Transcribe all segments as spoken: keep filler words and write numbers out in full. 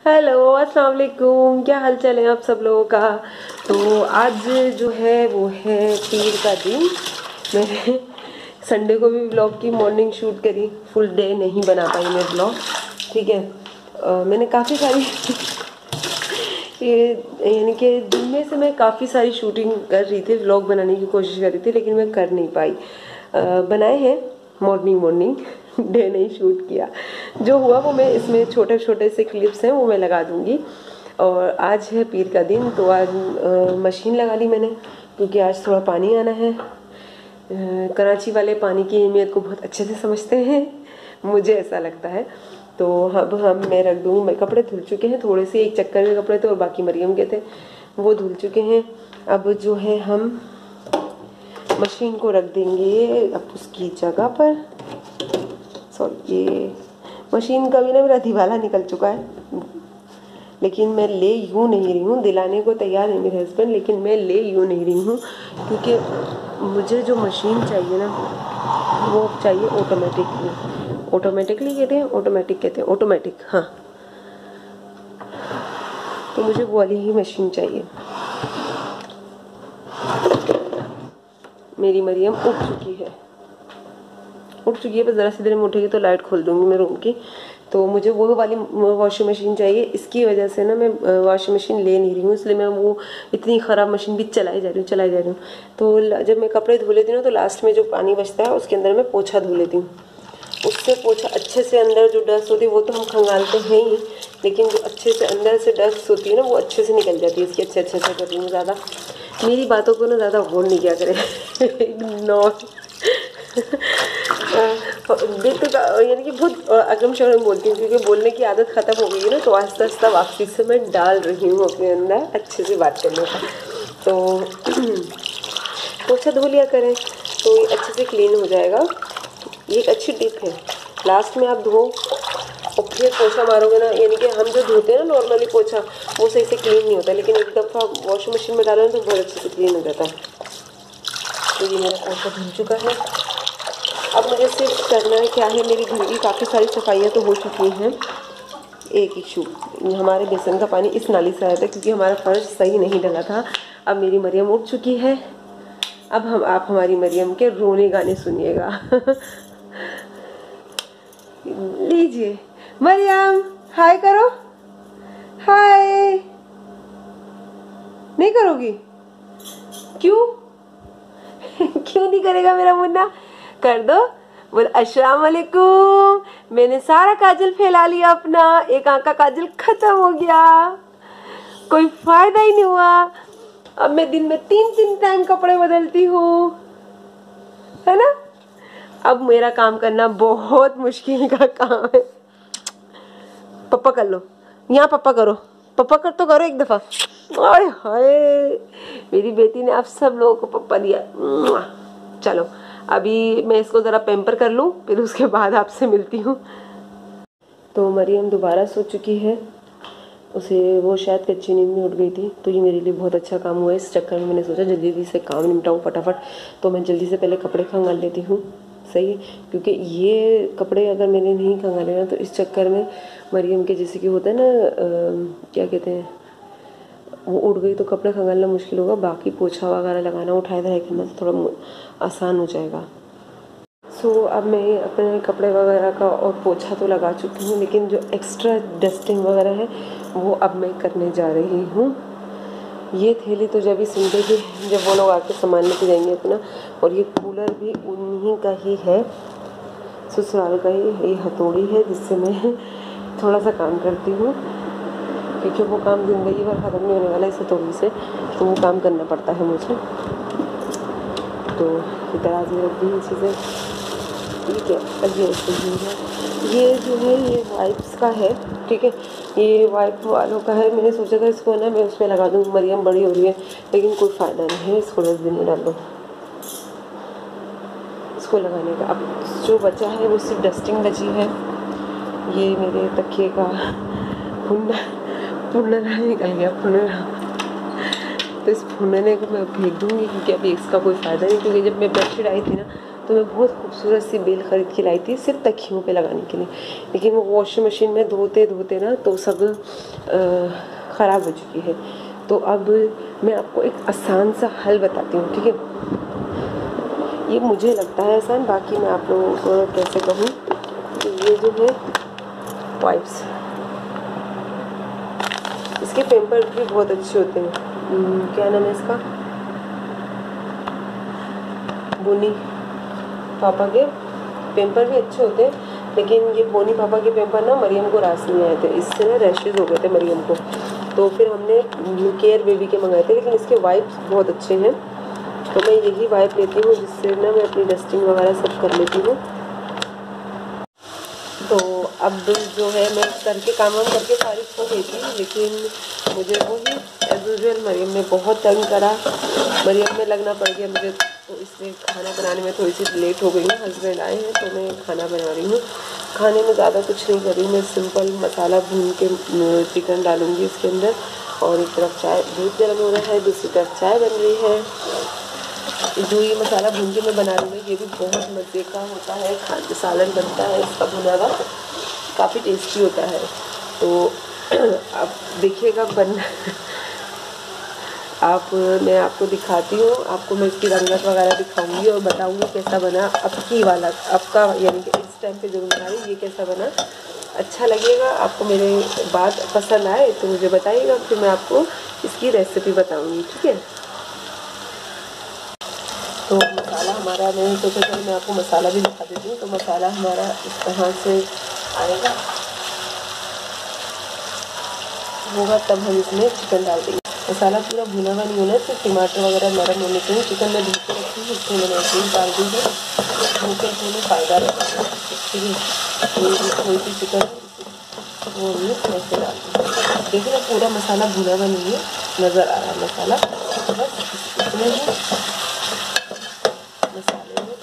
Hello, अस्सलाम वालेकुम। क्या हाल चाल है आप सब लोगों का। तो आज जो है वो है पीर का दिन। मैंने संडे को भी व्लॉग की मॉर्निंग शूट करी, फुल डे नहीं बना पाई मैं व्लॉग। ठीक है, आ, मैंने काफ़ी सारी ये यानी कि दिन में से मैं काफ़ी सारी शूटिंग कर रही थी, व्लॉग बनाने की कोशिश कर रही थी, लेकिन मैं कर नहीं पाई। आ, बनाए हैं मॉर्निंग मॉर्निंग डे नहीं शूट किया। जो हुआ वो मैं इसमें छोटे छोटे से क्लिप्स हैं वो मैं लगा दूंगी। और आज है पीर का दिन, तो आज आ, मशीन लगा ली मैंने, क्योंकि आज थोड़ा पानी आना है। आ, कराची वाले पानी की अहमियत को बहुत अच्छे से समझते हैं, मुझे ऐसा लगता है। तो अब हम मैं रख दूँ, मैं कपड़े धुल चुके हैं थोड़े से, एक चक्कर के कपड़े थे और बाकी मरियम के थे, वो धुल चुके हैं। अब जो है हम मशीन को रख देंगे अब उसकी जगह पर। सॉरी, ये मशीन का भी ना मेरा दिवाला निकल चुका है, लेकिन मैं ले यूँ नहीं रही हूँ। दिलाने को तैयार है मेरे हस्बैंड, लेकिन मैं ले यूँ नहीं रही हूँ, क्योंकि मुझे जो मशीन चाहिए ना वो चाहिए ऑटोमेटिकली। ऑटोमेटिकली कहते हैं, ऑटोमेटिक कहते हैं, ऑटोमेटिक, हाँ। तो मुझे वो वाली ही मशीन चाहिए। मेरी मरियम उठ चुकी है उठ चुकी है बस ज़रा सी देर में उठेगी तो लाइट खोल दूंगी मैं रूम की। तो मुझे वो वाली वॉशिंग मशीन चाहिए। इसकी वजह से ना मैं वॉशिंग मशीन ले नहीं रही हूँ, इसलिए मैं वो इतनी ख़राब मशीन भी चलाई जा रही हूँ चलाई जा रही हूँ तो जब मैं कपड़े धो लेती हूँ तो लास्ट में जो पानी बचता है उसके अंदर मैं पोछा धो लेती हूँ। उससे पोछा अच्छे से अंदर जो डस्ट होती है वो तो हम खंगालते हैं ही, लेकिन जो अच्छे से अंदर से डस्ट होती है ना वो अच्छे से निकल जाती है। इसकी अच्छे अच्छे से कर रही हूँ। ज़्यादा मेरी बातों को ना ज़्यादा गौर नहीं किया करें इग्नोर देख तो यानी कि बहुत अगम शगम बोलती हूँ, क्योंकि बोलने की आदत ख़त्म हो गई है ना, तो आस्ता आस्ता वापसी से मैं डाल रही हूँ अपने अंदर अच्छे से बात करने का। तो पोछा धो लिया करें तो ये अच्छे से क्लीन हो जाएगा। ये एक अच्छी टिप है। लास्ट में आप धो और फिर पोछा मारोगे ना, यानी कि हम जो धोते हैं ना नॉर्मली पोछा, वो सही से क्लीन नहीं होता, लेकिन एक दफ़ा वॉशिंग मशीन में डालो तो बहुत अच्छे से क्लीन हो जाता है। तो ये मेरा पोछा धुल चुका है। अब मुझे सिर्फ करना है क्या है, मेरी घर की काफ़ी सारी सफाइयाँ तो हो चुकी हैं। एक इशू, हमारे बेसन का पानी इस नाली से आया था क्योंकि हमारा फर्श सही नहीं डला था। अब मेरी मरियम उठ चुकी है। अब हम आप हमारी मरियम के रोने गाने सुनिएगा लीजिए मरियम, हाय करो। हाय नहीं करोगी? क्यों क्यों नहीं करेगा मेरा मुन्ना? कर दो। बोल अस्सलाम वालेकुम। मैंने सारा काजल फैला लिया अपना, एक आंख का काजल खत्म हो गया, कोई फायदा ही नहीं हुआ। अब मैं दिन में तीन तीन टाइम कपड़े बदलती हूँ, है ना। अब मेरा काम करना बहुत मुश्किल का काम है। पप्पा कर लो, यहाँ पप्पा करो, पप्पा कर तो करो एक दफ़ा। ओए हाय, मेरी बेटी ने आप सब लोगों को पप्पा दिया। चलो अभी मैं इसको ज़रा पैम्पर कर लूँ, फिर उसके बाद आपसे मिलती हूँ। तो मरियम दोबारा सो चुकी है, उसे वो शायद कच्ची नींद में उठ गई थी, तो ये मेरे लिए बहुत अच्छा काम हुआ। इस चक्कर में मैंने सोचा जल्दी जल्दी से काम निपटाऊँ फटाफट, तो मैं जल्दी से पहले कपड़े खंगाल लेती हूँ। सही है, क्योंकि ये कपड़े अगर मैंने नहीं खंगाले ना तो इस चक्कर में मरियम के जैसे कि होता है ना, क्या कहते हैं, वो उड़ गई तो कपड़े खंगालना मुश्किल होगा, बाकी पोछा वगैरह लगाना उठाए धराई करना तो थोड़ा आसान हो जाएगा। सो so, अब मैं अपने कपड़े वगैरह का और पोछा तो लगा चुकी हूँ, लेकिन जो एक्स्ट्रा डस्टिंग वगैरह है वो अब मैं करने जा रही हूँ। ये थैली तो जब ही सुनते जब वो लोग आके सामान लेके जाएंगे अपना। और ये कूलर भी उन्हीं का ही है, ससुराल का ही। ये हथौड़ी है जिससे मैं थोड़ा सा काम करती हूँ, क्योंकि वो काम ज़िंदगी भर ख़त्म नहीं होने वाला इस हथौड़ी से, तो वो काम करना पड़ता है मुझे। तो ये तराजू रख दी चीज़ें, ठीक है। अब ये सही है, ये जो है ये वाइप्स का है, ठीक है, ये वाइप वालों का है। मैंने सोचा था इसको ना मैं उसमें लगा दूँ, मरियम बड़ी हो रही है, लेकिन कोई फ़ायदा नहीं है, इसको डस्टबिन में डाल दो, इसको लगाने का। अब जो बचा है वो सिर्फ डस्टिंग बची है। ये मेरे तकिए का फुन्ना फुन्ना निकल गया, फुन्ना, तो इस फुन्ने को मैं फेंक दूँगी, क्योंकि अभी इसका कोई फ़ायदा नहीं। क्योंकि जब मैं बेडशीट आई थी ना तो मैं बहुत खूबसूरत सी बेल ख़रीद के लाई थी सिर्फ तकियों पे लगाने के लिए, लेकिन वो वॉशिंग मशीन में धोते धोते ना तो सब ख़राब हो चुकी है। तो अब मैं आपको एक आसान सा हल बताती हूँ, ठीक है। ये मुझे लगता है आसान, बाकी मैं आप लोगों को कैसे कहूँ कि ये जो है वाइप्स, इसके पेपर भी बहुत अच्छे होते हैं। क्या नाम है इसका, बोनी पापा के पेपर भी अच्छे होते हैं, लेकिन ये बोनी पापा के पेपर ना मरियम को रास नहीं आए थे, इससे ना रैशेज हो गए थे मरियम को, तो फिर हमने केयर बेबी के मंगाए थे। लेकिन इसके वाइप्स बहुत अच्छे हैं, तो मैं यही वाइप लेती हूँ जिससे ना मैं अपनी डस्टिंग वगैरह सब कर लेती हूँ। तो अब जो है मैं करके काम वाम करके सारी खो गई थी, लेकिन मुझे वही एज यूजुअल मरियम ने बहुत तंग करा, मरियम में लगना पड़ गया मुझे, तो इसलिए खाना बनाने में थोड़ी सी लेट हो गई हूँ। हस्बैंड आए हैं तो मैं खाना बना रही हूँ। खाने में ज़्यादा कुछ नहीं कर रही हूँ, मैं सिंपल मसाला भून के चिकन डालूँगी इसके अंदर, और एक तरफ चाय दूध गर्म हो रहा है, दूसरी तरफ चाय बन रही है। जो ये मसाला भून के मैं बना रही हूँ ये भी बहुत मज़े का होता है, खाने सालन बनता है इसका भुना हुआ, काफ़ी टेस्टी होता है। तो आप देखिएगा बनना आप मैं आपको दिखाती हूँ, आपको मैं इसकी रंगत वगैरह दिखाऊंगी और बताऊंगी कैसा बना अब की वाला आपका, यानी कि इस टाइम पे जो बना रही ये कैसा बना। अच्छा लगेगा आपको, मेरे बात पसंद आए तो मुझे बताइएगा, फिर मैं आपको इसकी रेसिपी बताऊँगी, ठीक है। तो मसाला हमारा, मैंने सोचा चलो मैं आपको मसाला भी दिखा देती हूँ। तो मसाला हमारा इस तरह से आएगा, होगा तब हम इसमें चिकन डाल देंगे। मसाला पूरा भुना हुआ नहीं होना, सिर्फ टमाटर वगैरह नरम होने चाहिए। चिकन में धो के रखी हूँ, इसमें मैंने ऐसे ही डाल दी है, धोके धोने फ़ायदा रहता है, ठीक है। ये थोड़ी सी चिकन वो भी ऐसे डाल दी। देखिए ना पूरा मसाला भुना हुआ नहीं है, नज़र आ रहा है मसाला, तो बस इसमें ही मसाले में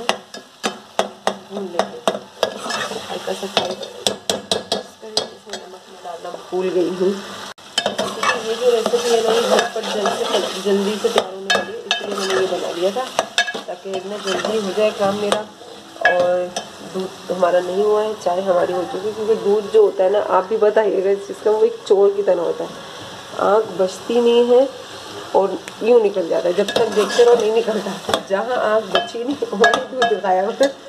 भून लेंगे हल्का सा फ्राई करेंगे। इसमें नमक मैं डालना भूल गई हूँ, क्योंकि ये जो रेसिपी है ना ये झटपट जल्दी से जल्दी से तैयार होने वाली है, इसलिए मैंने ये बना लिया था ताकि इतना जल्दी हो जाए काम मेरा। और दूध हमारा नहीं हुआ है, चाय हमारी हो चुकी है, क्योंकि दूध जो होता है ना, आप भी बताइएगा इस चीज़ का, वो एक चोर की तरह होता है, आँख बचती नहीं है और यूँ निकल जाता है, जब तक देखते रहो नहीं निकलता, जहाँ आँख बची नहीं वहीं दूध दिखाया हुआ है।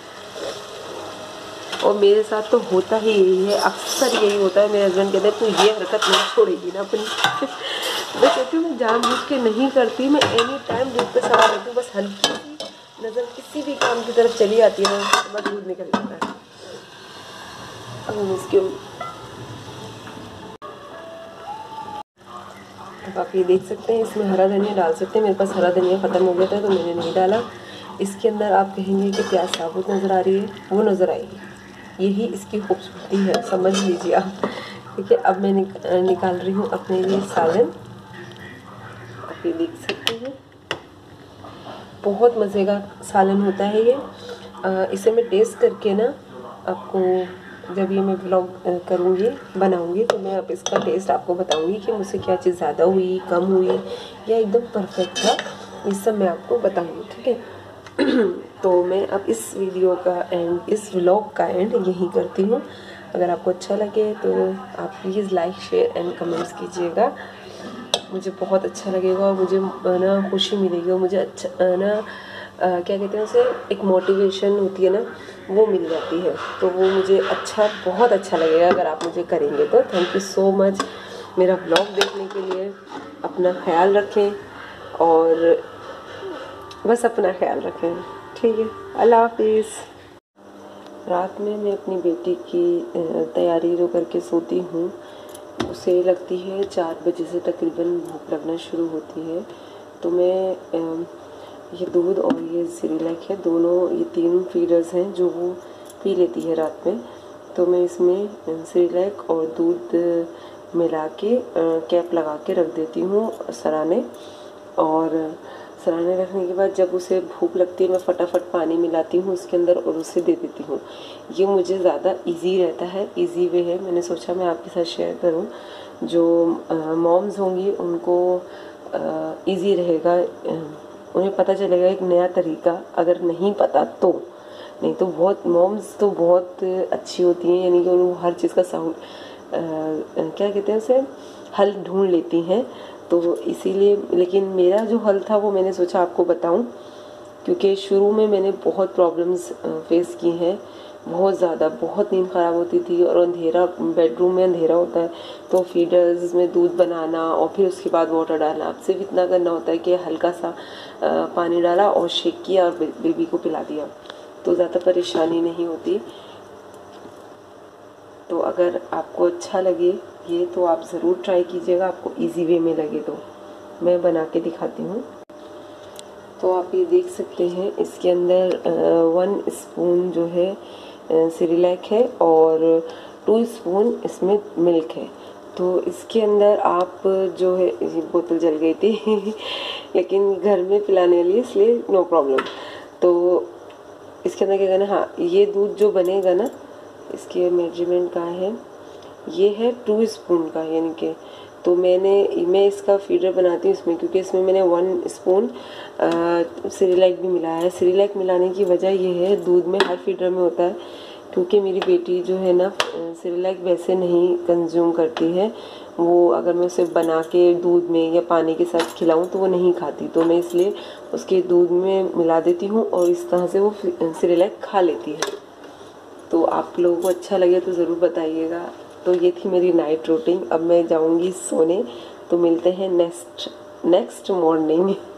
और मेरे साथ तो होता ही यही है, अक्सर यही होता है। मेरे हस्बैंड कहते हैं तू ये हरकत नहीं छोड़ेगी ना अपनी मैं कहती हूँ मैं जानबूझ के नहीं करती, मैं एनी टाइम दूध पे सवार रहती हूँ, बस हल्की सी नज़र किसी भी काम की तरफ चली आती है ना, तो बस दूध निकल जाता है। अब इसके अब आप ये देख सकते हैं, इसमें हरा धनिया डाल सकते हैं, मेरे पास हरा धनिया ख़त्म हो गया था तो मैंने नहीं डाला। इसके अंदर आप कहेंगे कि प्याज साबुत नज़र आ रही है, वो नज़र आएगी, यही इसकी खूबसूरती है, समझ लीजिए आप, ठीक है। अब मैं निक, निकाल रही हूँ अपने लिए सालन, आप ये देख सकते हैं, बहुत मज़े का सालन होता है ये। आ, इसे मैं टेस्ट करके ना आपको, जब ये मैं व्लॉग करूँगी बनाऊँगी तो मैं अब इसका टेस्ट आपको बताऊँगी कि मुझसे क्या चीज़ ज़्यादा हुई, कम हुई या एकदम परफेक्ट था, ये सब मैं आपको बताऊँगी, ठीक है। तो मैं अब इस वीडियो का एंड, इस व्लॉग का एंड यहीं करती हूँ। अगर आपको अच्छा लगे तो आप please like share and comments कीजिएगा, मुझे बहुत अच्छा लगेगा और मुझे ना खुशी मिलेगी और मुझे अच्छा ना आ, क्या कहते हैं उसे, एक मोटिवेशन होती है ना, वो मिल जाती है, तो वो मुझे अच्छा, बहुत अच्छा लगेगा अगर आप मुझे करेंगे तो। थैंक यू सो मच मेरा ब्लॉग देखने के लिए। अपना ख्याल रखें और बस अपना ख्याल रखें, ठीक है। अल्लाह हाफिज़। रात में मैं अपनी बेटी की तैयारी जो करके सोती हूँ, उसे लगती है चार बजे से तकरीबन भूख लगना शुरू होती है, तो मैं ये दूध और ये सिरिलैक है, दोनों ये तीन फीडर्स हैं जो वो पी लेती है रात में। तो मैं इसमें सिरिलैक और दूध मिला के कैप लगा के रख देती हूँ सराने, और सराने रखने के बाद जब उसे भूख लगती है मैं फटाफट पानी मिलाती हूँ उसके अंदर और उसे दे देती हूँ। ये मुझे ज़्यादा इजी रहता है, इजी वे है, मैंने सोचा मैं आपके साथ शेयर करूँ। जो मॉम्स होंगी उनको इजी रहेगा उन्हें पता चलेगा एक नया तरीका, अगर नहीं पता तो। नहीं तो बहुत मॉम्स तो बहुत अच्छी होती हैं, यानी कि उन्हें हर चीज़ का साउंड क्या कहते हैं उसे, हल ढूंढ लेती हैं। तो इसीलिए, लेकिन मेरा जो हल था वो मैंने सोचा आपको बताऊं, क्योंकि शुरू में मैंने बहुत प्रॉब्लम्स फेस की हैं, बहुत ज़्यादा, बहुत नींद ख़राब होती थी, और अंधेरा, बेडरूम में अंधेरा होता है तो फीडर्स में दूध बनाना और फिर उसके बाद वाटर डालना। अब सिर्फ इतना करना होता है कि हल्का सा पानी डाला और शेक किया और बेबी को पिला दिया, तो ज़्यादा परेशानी नहीं होती। तो अगर आपको अच्छा लगे ये तो आप ज़रूर ट्राई कीजिएगा, आपको इजी वे में लगे तो। मैं बना के दिखाती हूँ। तो आप ये देख सकते हैं, इसके अंदर वन स्पून जो है सेरेलैक है और टू स्पून इसमें मिल्क है। तो इसके अंदर आप जो है, ये बोतल जल गई थी लेकिन घर में पिलाने के लिए, इसलिए नो प्रॉब्लम। तो इसके अंदर क्या करना, हाँ ये दूध जो बनेगा ना, इसके मेजरमेंट का है, ये है टू स्पून का, यानी कि तो मैंने मैं इसका फीडर बनाती हूँ इसमें, क्योंकि इसमें मैंने वन स्पून सेरेलैक भी मिलाया है। सेरेलैक मिलाने की वजह ये है, दूध में हर फीडर में होता है, क्योंकि मेरी बेटी जो है ना सेरेलैक वैसे नहीं कंज्यूम करती है, वो अगर मैं उसे बना के दूध में या पानी के साथ खिलाऊं तो वो नहीं खाती, तो मैं इसलिए उसके दूध में मिला देती हूँ और इस तरह से वो सेरेलैक खा लेती है। तो आप लोगों को अच्छा लगे तो ज़रूर बताइएगा। तो ये थी मेरी नाइट रूटीन। अब मैं जाऊंगी सोने, तो मिलते हैं नेक्स्ट नेक्स्ट मॉर्निंग।